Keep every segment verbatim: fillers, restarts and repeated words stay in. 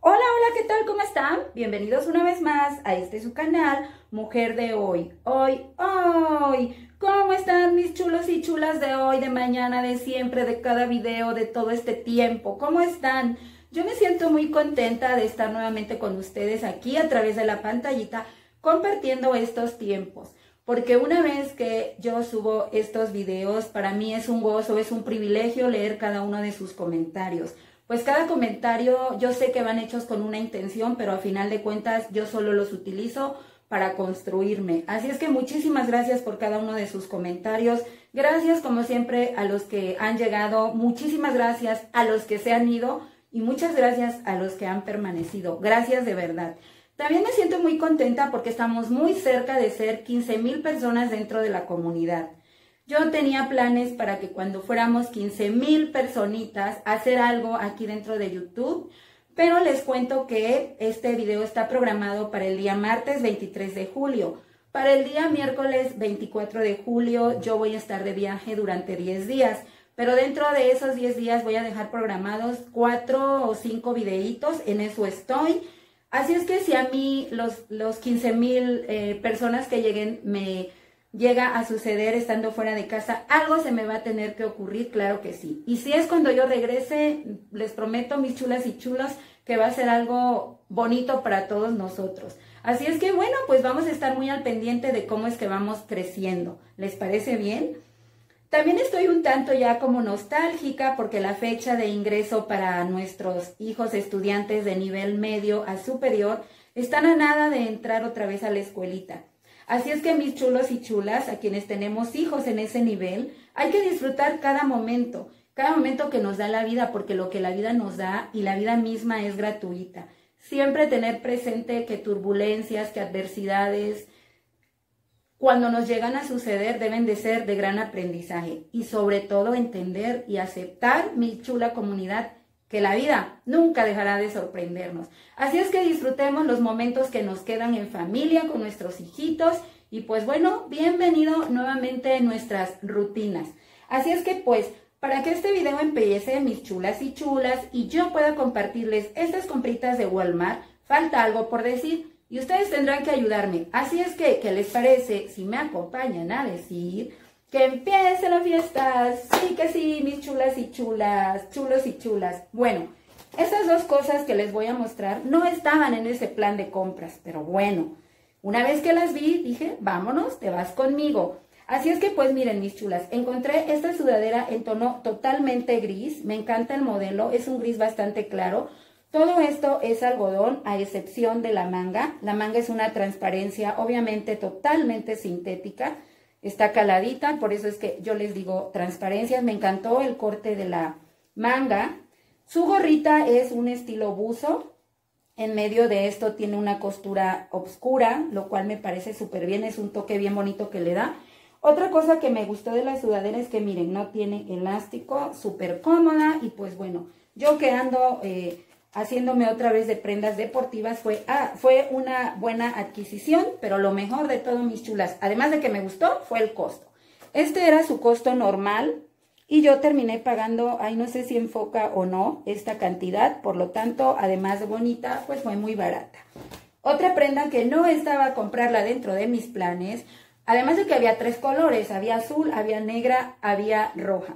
Hola, hola, ¿qué tal? ¿Cómo están? Bienvenidos una vez más a este su canal, Mujer de Hoy. Hoy, hoy. ¿Cómo están mis chulos y chulas de hoy, de mañana, de siempre, de cada video, de todo este tiempo? ¿Cómo están? Yo me siento muy contenta de estar nuevamente con ustedes aquí a través de la pantallita compartiendo estos tiempos. Porque una vez que yo subo estos videos, para mí es un gozo, es un privilegio leer cada uno de sus comentarios. Pues cada comentario yo sé que van hechos con una intención, pero a final de cuentas yo solo los utilizo para construirme. Así es que muchísimas gracias por cada uno de sus comentarios. Gracias como siempre a los que han llegado, muchísimas gracias a los que se han ido y muchas gracias a los que han permanecido. Gracias de verdad. También me siento muy contenta porque estamos muy cerca de ser quince mil personas dentro de la comunidad. Yo tenía planes para que cuando fuéramos quince mil personitas hacer algo aquí dentro de YouTube, pero les cuento que este video está programado para el día martes veintitrés de julio. Para el día miércoles veinticuatro de julio yo voy a estar de viaje durante diez días, pero dentro de esos diez días voy a dejar programados cuatro o cinco videitos, en eso estoy. Así es que si a mí los, los quince mil eh, personas que lleguen me llega a suceder estando fuera de casa, algo se me va a tener que ocurrir, claro que sí. Y si es cuando yo regrese, les prometo, mis chulas y chulos, que va a ser algo bonito para todos nosotros. Así es que bueno, pues vamos a estar muy al pendiente de cómo es que vamos creciendo. ¿Les parece bien? También estoy un tanto ya como nostálgica porque la fecha de ingreso para nuestros hijos estudiantes de nivel medio a superior están a nada de entrar otra vez a la escuelita. Así es que mis chulos y chulas, a quienes tenemos hijos en ese nivel, hay que disfrutar cada momento, cada momento que nos da la vida, porque lo que la vida nos da y la vida misma es gratuita. Siempre tener presente que turbulencias, que adversidades, cuando nos llegan a suceder, deben de ser de gran aprendizaje. Y sobre todo entender y aceptar, mi chula comunidad, que la vida nunca dejará de sorprendernos. Así es que disfrutemos los momentos que nos quedan en familia, con nuestros hijitos. Y pues bueno, bienvenido nuevamente a nuestras rutinas. Así es que pues, para que este video empiece, mis chulas y chulas, y yo pueda compartirles estas compritas de Walmart, falta algo por decir. Y ustedes tendrán que ayudarme. Así es que, ¿qué les parece si me acompañan a decir que empiece la fiesta? Sí que sí, mis chulas y chulas, chulos y chulas. Bueno, esas dos cosas que les voy a mostrar no estaban en ese plan de compras, pero bueno, una vez que las vi, dije, vámonos, te vas conmigo. Así es que pues miren, mis chulas, encontré esta sudadera en tono totalmente gris, me encanta el modelo, es un gris bastante claro. Todo esto es algodón, a excepción de la manga. La manga es una transparencia, obviamente totalmente sintética. Está caladita, por eso es que yo les digo transparencias. Me encantó el corte de la manga. Su gorrita es un estilo buzo. En medio de esto tiene una costura oscura, lo cual me parece súper bien. Es un toque bien bonito que le da. Otra cosa que me gustó de la sudadera es que miren, no tiene elástico, súper cómoda. Y pues bueno, yo que ando Eh, haciéndome otra vez de prendas deportivas, fue, ah, fue una buena adquisición, pero lo mejor de todo, mis chulas, además de que me gustó, fue el costo. Este era su costo normal y yo terminé pagando, ay, no sé si enfoca o no esta cantidad, por lo tanto, además de bonita, pues fue muy barata. Otra prenda que no estaba a comprarla dentro de mis planes, además de que había tres colores, había azul, había negra, había roja.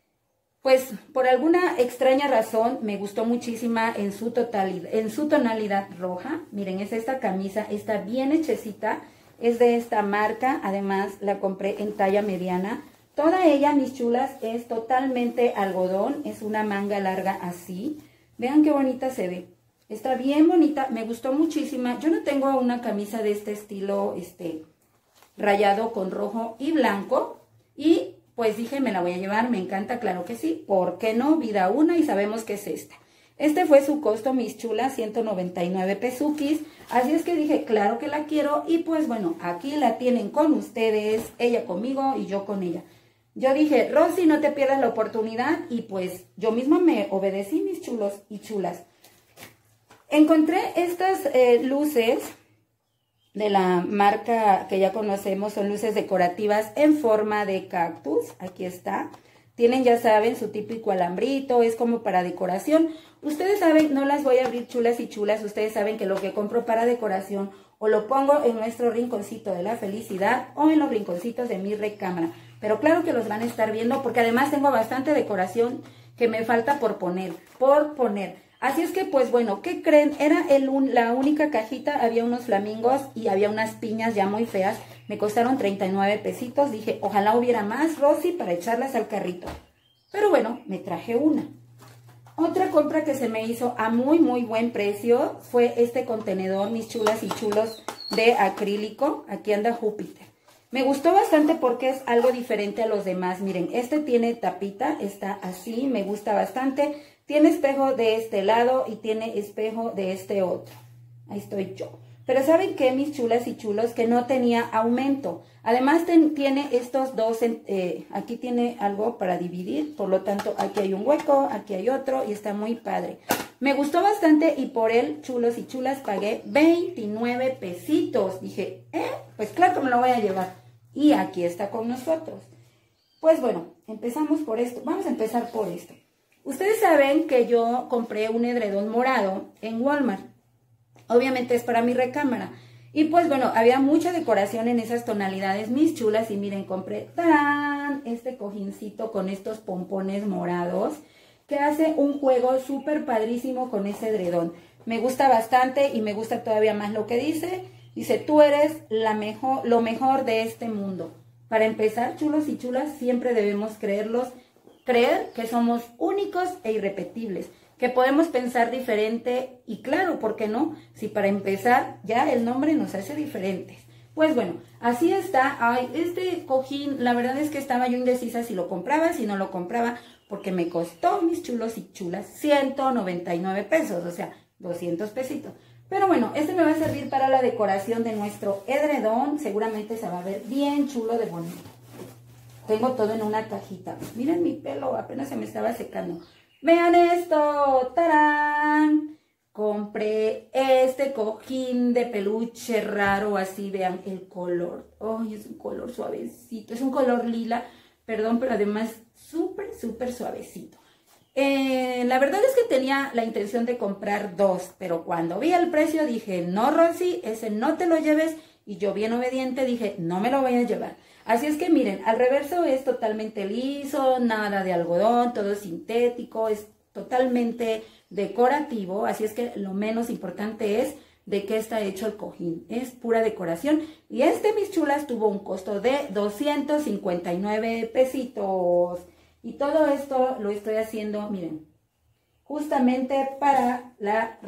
Pues por alguna extraña razón me gustó muchísima en su totalidad, en su tonalidad roja. Miren, es esta camisa, está bien hechecita, es de esta marca, además la compré en talla mediana. Toda ella, mis chulas, es totalmente algodón, es una manga larga así. Vean qué bonita se ve, está bien bonita, me gustó muchísima. Yo no tengo una camisa de este estilo, este, rayado con rojo y blanco, y pues dije, me la voy a llevar, me encanta, claro que sí. ¿Por qué no? Vida una y sabemos que es esta. Este fue su costo, mis chulas, ciento noventa y nueve pesuquis. Así es que dije, claro que la quiero. Y pues bueno, aquí la tienen con ustedes, ella conmigo y yo con ella. Yo dije, Rosy, no te pierdas la oportunidad. Y pues yo misma me obedecí, mis chulos y chulas. Encontré estas eh, luces de la marca que ya conocemos, son luces decorativas en forma de cactus, aquí está. Tienen, ya saben, su típico alambrito, es como para decoración. Ustedes saben, no las voy a abrir chulas y chulas, ustedes saben que lo que compro para decoración o lo pongo en nuestro rinconcito de la felicidad o en los rinconcitos de mi recámara. Pero claro que los van a estar viendo porque además tengo bastante decoración que me falta por poner, por poner. Así es que, pues bueno, ¿qué creen? Era el un, la única cajita, había unos flamingos y había unas piñas ya muy feas. Me costaron treinta y nueve pesitos. Dije, ojalá hubiera más, Rosy, para echarlas al carrito. Pero bueno, me traje una. Otra compra que se me hizo a muy, muy buen precio fue este contenedor, mis chulas y chulos, de acrílico. Aquí anda Júpiter. Me gustó bastante porque es algo diferente a los demás. Miren, este tiene tapita, está así, me gusta bastante. Tiene espejo de este lado y tiene espejo de este otro. Ahí estoy yo. Pero ¿saben qué, mis chulas y chulos? Que no tenía aumento. Además ten, tiene estos dos, eh, aquí tiene algo para dividir. Por lo tanto, aquí hay un hueco, aquí hay otro y está muy padre. Me gustó bastante y por él, chulos y chulas, pagué veintinueve pesitos. Dije, eh, pues claro que me lo voy a llevar. Y aquí está con nosotros. Pues bueno, empezamos por esto. Vamos a empezar por esto. Ustedes saben que yo compré un edredón morado en Walmart. Obviamente es para mi recámara. Y pues bueno, había mucha decoración en esas tonalidades, mis chulas. Y miren, compré ¡tarán! Este cojincito con estos pompones morados que hace un juego súper padrísimo con ese edredón. Me gusta bastante y me gusta todavía más lo que dice. Dice, tú eres la mejor, lo mejor de este mundo. Para empezar, chulos y chulas, siempre debemos creerlos, creer que somos únicos e irrepetibles. Que podemos pensar diferente y claro, ¿por qué no? Si para empezar ya el nombre nos hace diferentes. Pues bueno, así está. Ay, este cojín, la verdad es que estaba yo indecisa si lo compraba, si no lo compraba, porque me costó, mis chulos y chulas, ciento noventa y nueve pesos, o sea, doscientos pesitos. Pero bueno, este me va a servir para la decoración de nuestro edredón. Seguramente se va a ver bien chulo de bonito. Tengo todo en una cajita. Miren mi pelo, apenas se me estaba secando. Vean esto, ¡tarán! Compré este cojín de peluche raro, así, vean el color. ¡Ay, es un color suavecito! Es un color lila, perdón, pero además súper, súper suavecito. Eh, la verdad es que tenía la intención de comprar dos, pero cuando vi el precio dije, no, Rosy, ese no te lo lleves. Y yo bien obediente dije, no me lo voy a llevar. Así es que miren, al reverso es totalmente liso, nada de algodón, todo es sintético, es totalmente decorativo. Así es que lo menos importante es de qué está hecho el cojín. Es pura decoración. Y este, mis chulas, tuvo un costo de doscientos cincuenta y nueve pesitos. Y todo esto lo estoy haciendo, miren, justamente para la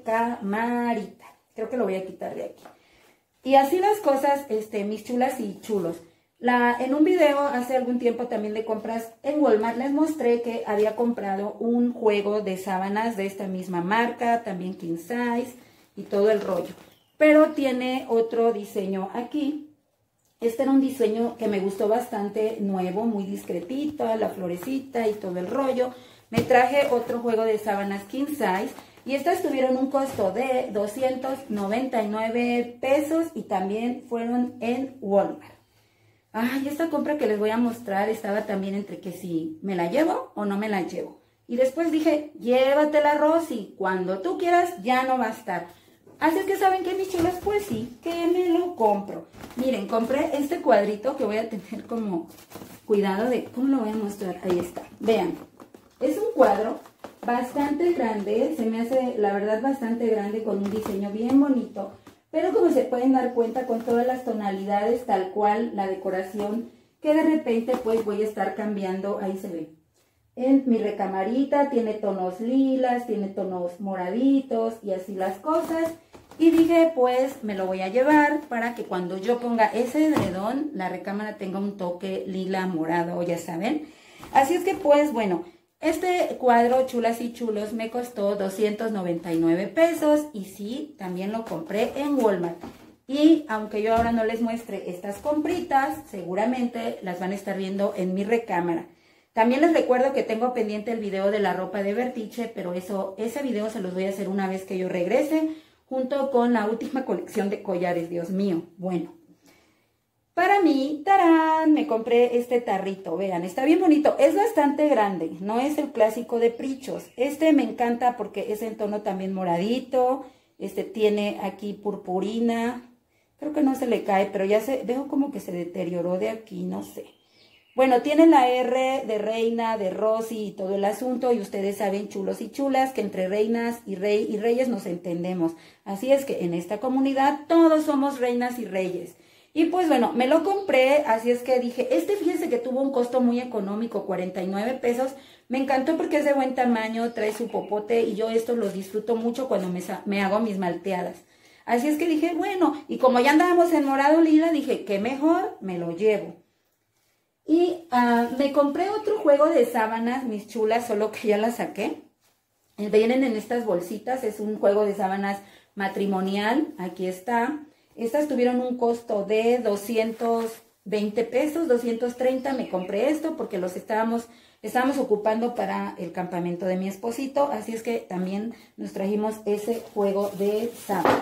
recamarita. Creo que lo voy a quitar de aquí. Y así las cosas, este, mis chulas y chulos. La, en un video hace algún tiempo también de compras en Walmart les mostré que había comprado un juego de sábanas de esta misma marca, también king size y todo el rollo. Pero tiene otro diseño aquí. Este era un diseño que me gustó bastante, nuevo, muy discretito, la florecita y todo el rollo. Me traje otro juego de sábanas king size y estas tuvieron un costo de doscientos noventa y nueve pesos y también fueron en Walmart. Ay, esta compra que les voy a mostrar estaba también entre que si me la llevo o no me la llevo. Y después dije, llévatela, Rosy, cuando tú quieras ya no va a estar. Así es que saben que, mis chulas, pues sí, que me lo compro. Miren, compré este cuadrito que voy a tener como cuidado de, ¿cómo lo voy a mostrar? Ahí está, vean. Es un cuadro bastante grande, se me hace la verdad bastante grande con un diseño bien bonito. Pero como se pueden dar cuenta con todas las tonalidades, tal cual la decoración, que de repente pues voy a estar cambiando, ahí se ve. En mi recamarita tiene tonos lilas, tiene tonos moraditos y así las cosas. Y dije pues me lo voy a llevar para que cuando yo ponga ese edredón, la recámara tenga un toque lila morado, ya saben. Así es que pues bueno, este cuadro, chulas y chulos, me costó doscientos noventa y nueve pesos y sí, también lo compré en Walmart. Y aunque yo ahora no les muestre estas compritas, seguramente las van a estar viendo en mi recámara. También les recuerdo que tengo pendiente el video de la ropa de Bertiche, pero eso, ese video se los voy a hacer una vez que yo regrese, junto con la última colección de collares, Dios mío. Bueno, Para mí, ¡tarán! Me compré este tarrito, vean, está bien bonito, es bastante grande, no es el clásico de Prichos. Este me encanta porque es en tono también moradito, este tiene aquí purpurina, creo que no se le cae, pero ya se, veo como que se deterioró de aquí, no sé. Bueno, tiene la R de reina, de Rosy y todo el asunto, y ustedes saben, chulos y chulas, que entre reinas y rey y reyes nos entendemos. Así es que en esta comunidad todos somos reinas y reyes. Y pues bueno, me lo compré, así es que dije, este fíjense que tuvo un costo muy económico, cuarenta y nueve pesos. Me encantó porque es de buen tamaño, trae su popote y yo estos los disfruto mucho cuando me, me hago mis malteadas. Así es que dije, bueno, y como ya andábamos en morado lila, dije, qué mejor, me lo llevo. Y uh, me compré otro juego de sábanas, mis chulas, solo que ya las saqué. Vienen en estas bolsitas, es un juego de sábanas matrimonial, aquí está. Estas tuvieron un costo de doscientos veinte pesos, doscientos treinta, me compré esto porque los estábamos, estábamos ocupando para el campamento de mi esposito, así es que también nos trajimos ese juego de sábanas.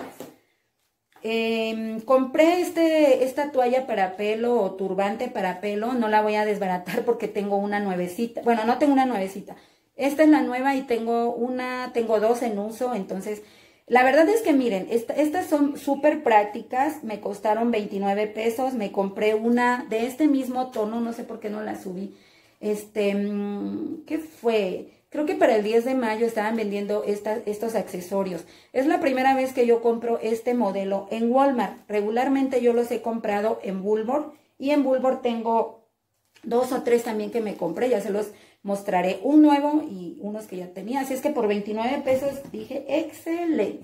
Eh, compré este, esta toalla para pelo o turbante para pelo, no la voy a desbaratar porque tengo una nuevecita, bueno, no tengo una nuevecita, esta es la nueva y tengo una, tengo dos en uso, entonces... La verdad es que miren, esta, estas son súper prácticas, me costaron veintinueve pesos, me compré una de este mismo tono, no sé por qué no la subí, este, ¿qué fue? Creo que para el diez de mayo estaban vendiendo esta, estos accesorios. Es la primera vez que yo compro este modelo en Walmart, regularmente yo los he comprado en Bulwark y en Bulwark tengo dos o tres también que me compré, ya se los mostraré, un nuevo y unos que ya tenía, así es que por veintinueve pesos dije, excelente.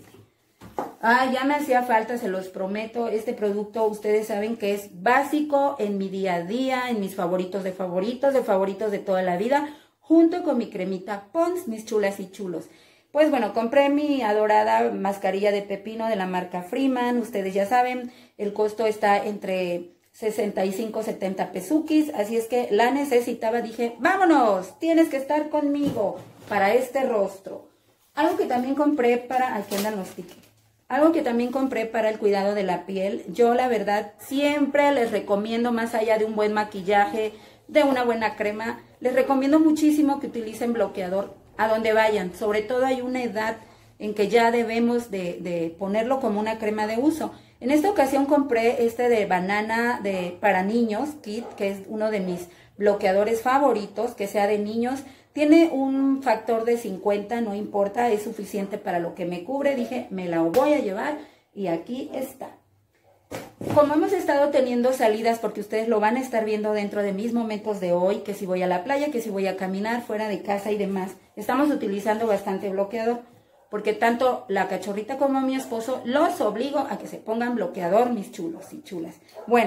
Ah, ya me hacía falta, se los prometo, este producto ustedes saben que es básico en mi día a día, en mis favoritos de favoritos, de favoritos de toda la vida, junto con mi cremita Pond's, mis chulas y chulos. Pues bueno, compré mi adorada mascarilla de pepino de la marca Freeman, ustedes ya saben, el costo está entre sesenta y cinco, setenta pesuquis, así es que la necesitaba, dije, vámonos, tienes que estar conmigo para este rostro. Algo que también compré para, aquí andan los tickets, algo que también compré para el cuidado de la piel, yo la verdad siempre les recomiendo, más allá de un buen maquillaje, de una buena crema, les recomiendo muchísimo que utilicen bloqueador a donde vayan, sobre todo hay una edad en que ya debemos de, de ponerlo como una crema de uso. En esta ocasión compré este de banana de, para niños, Kit, que es uno de mis bloqueadores favoritos, que sea de niños. Tiene un factor de cincuenta, no importa, es suficiente para lo que me cubre. Dije, me la voy a llevar y aquí está. Como hemos estado teniendo salidas, porque ustedes lo van a estar viendo dentro de mis momentos de hoy, que si voy a la playa, que si voy a caminar fuera de casa y demás, estamos utilizando bastante bloqueador. Porque tanto la cachorrita como mi esposo los obligo a que se pongan bloqueador, mis chulos y chulas. Bueno,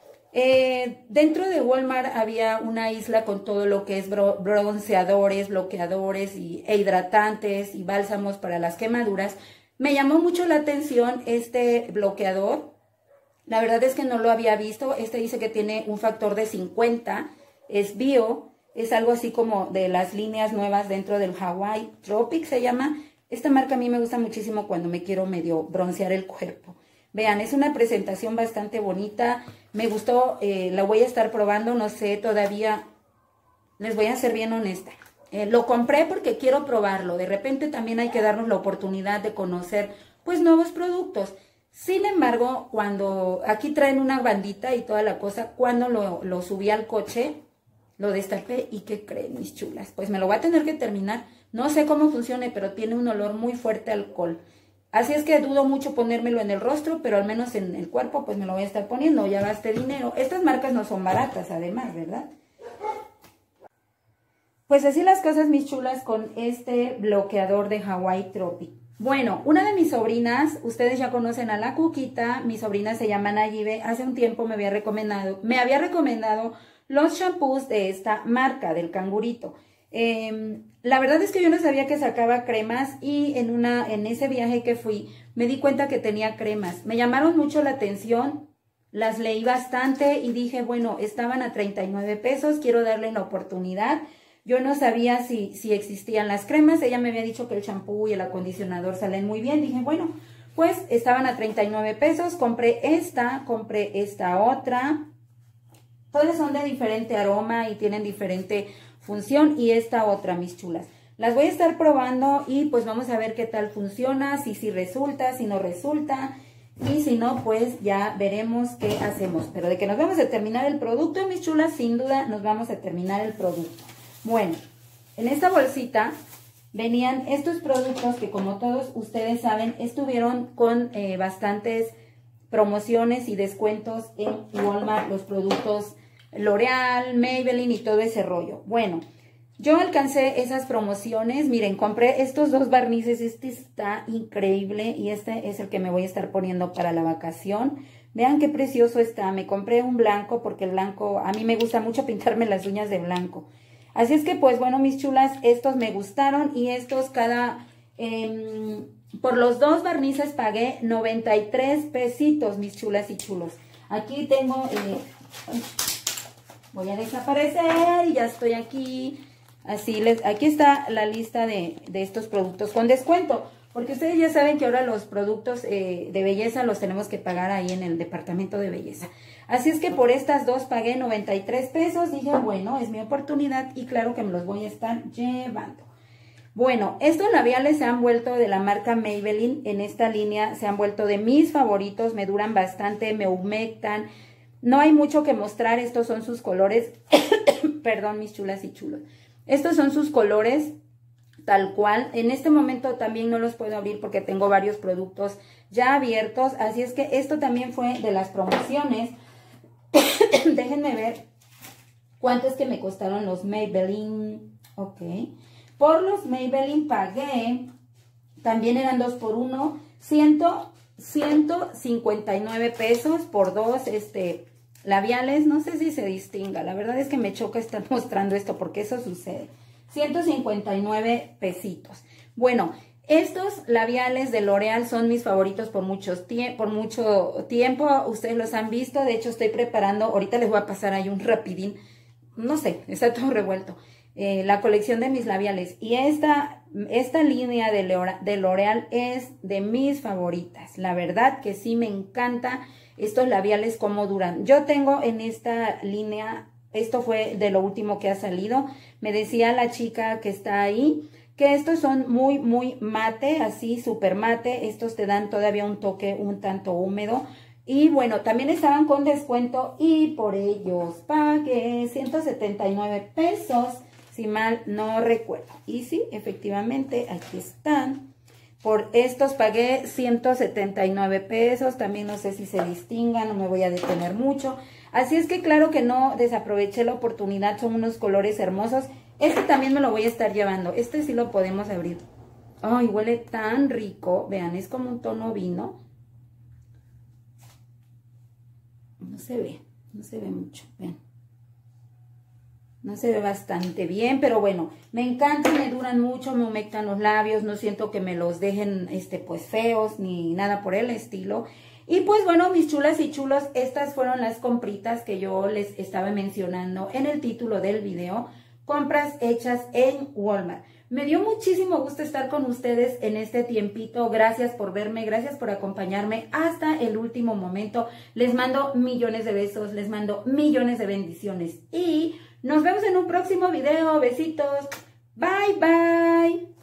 eh, dentro de Walmart había una isla con todo lo que es bro bronceadores, bloqueadores y, e hidratantes y bálsamos para las quemaduras. Me llamó mucho la atención este bloqueador. La verdad es que no lo había visto. Este dice que tiene un factor de cincuenta, es bio, es algo así como de las líneas nuevas dentro del Hawaii Tropic se llama. Esta marca a mí me gusta muchísimo cuando me quiero medio broncear el cuerpo. Vean, es una presentación bastante bonita. Me gustó, eh, la voy a estar probando, no sé, todavía les voy a ser bien honesta. Eh, lo compré porque quiero probarlo. De repente también hay que darnos la oportunidad de conocer, pues, nuevos productos. Sin embargo, cuando aquí traen una bandita y toda la cosa, cuando lo, lo subí al coche, lo destapé y ¿qué creen, mis chulas? Pues me lo voy a tener que terminar. No sé cómo funcione, pero tiene un olor muy fuerte a alcohol. Así es que dudo mucho ponérmelo en el rostro, pero al menos en el cuerpo pues me lo voy a estar poniendo. Ya gasté dinero. Estas marcas no son baratas además, ¿verdad? Pues así las cosas, mis chulas, con este bloqueador de Hawaii Tropic. Bueno, una de mis sobrinas, ustedes ya conocen a la Cuquita, mi sobrina se llama Nayibe, hace un tiempo me había recomendado, me había recomendado los shampoos de esta marca, del Cangurito. Eh, la verdad es que yo no sabía que sacaba cremas y en, una, en ese viaje que fui me di cuenta que tenía cremas. Me llamaron mucho la atención, las leí bastante y dije, bueno, estaban a treinta y nueve pesos, quiero darle la oportunidad. Yo no sabía si, si existían las cremas, ella me había dicho que el champú y el acondicionador salen muy bien. Dije, bueno, pues estaban a treinta y nueve pesos. Compré esta, compré esta otra. Todas son de diferente aroma y tienen diferente función. Y esta otra, mis chulas. Las voy a estar probando y pues vamos a ver qué tal funciona, si sí resulta, si no resulta. Y si no, pues ya veremos qué hacemos. Pero de que nos vamos a terminar el producto, mis chulas, sin duda nos vamos a terminar el producto. Bueno, en esta bolsita venían estos productos que, como todos ustedes saben, estuvieron con eh, bastantes promociones y descuentos en Walmart. Los productos L'Oreal, Maybelline y todo ese rollo. Bueno, yo alcancé esas promociones. Miren, compré estos dos barnices. Este está increíble y este es el que me voy a estar poniendo para la vacación. Vean qué precioso está. Me compré un blanco porque el blanco, a mí me gusta mucho pintarme las uñas de blanco. Así es que, pues, bueno, mis chulas, estos me gustaron y estos cada... Eh, por los dos barnices pagué noventa y tres pesitos, mis chulas y chulos. Aquí tengo... Eh, voy a desaparecer y ya estoy aquí... Así les, aquí está la lista de, de estos productos con descuento, porque ustedes ya saben que ahora los productos eh, de belleza los tenemos que pagar ahí en el departamento de belleza. Así es que por estas dos pagué noventa y tres pesos, dije, bueno, es mi oportunidad y claro que me los voy a estar llevando. Bueno, estos labiales se han vuelto de la marca Maybelline, en esta línea se han vuelto de mis favoritos, me duran bastante, me humectan, no hay mucho que mostrar, estos son sus colores, perdón mis chulas y chulos. Estos son sus colores, tal cual. En este momento también no los puedo abrir porque tengo varios productos ya abiertos. Así es que esto también fue de las promociones. Déjenme ver cuánto es que me costaron los Maybelline. Ok. Por los Maybelline pagué, también eran dos por uno, ciento cincuenta y nueve pesos por dos, este... labiales. No sé si se distinga, la verdad es que me choca estar mostrando esto porque eso sucede. ciento cincuenta y nueve pesitos. Bueno, estos labiales de L'Oreal son mis favoritos por, muchos tie por mucho tiempo, ustedes los han visto, de hecho estoy preparando, ahorita les voy a pasar ahí un rapidín, no sé, está todo revuelto, eh, la colección de mis labiales. Y esta, esta línea de L'Oreal es de mis favoritas, la verdad que sí me encanta. Estos labiales cómo duran. Yo tengo en esta línea, esto fue de lo último que ha salido. Me decía la chica que está ahí que estos son muy, muy mate, así súper mate. Estos te dan todavía un toque un tanto húmedo. Y bueno, también estaban con descuento y por ellos pagué ciento setenta y nueve pesos, si mal no recuerdo. Y sí, efectivamente, aquí están. Por estos pagué ciento setenta y nueve pesos, también no sé si se distingan, no me voy a detener mucho. Así es que claro que no desaproveché la oportunidad, son unos colores hermosos. Este también me lo voy a estar llevando, este sí lo podemos abrir. Ay, huele tan rico, vean, es como un tono vino. No se ve, no se ve mucho, vean. No se ve bastante bien, pero bueno, me encantan, me duran mucho, me humectan los labios, no siento que me los dejen este pues feos ni nada por el estilo. Y pues bueno, mis chulas y chulos, estas fueron las compritas que yo les estaba mencionando en el título del video, compras hechas en Walmart. Me dio muchísimo gusto estar con ustedes en este tiempito. Gracias por verme, gracias por acompañarme hasta el último momento. Les mando millones de besos, les mando millones de bendiciones y nos vemos en un próximo video. Besitos. Bye, bye.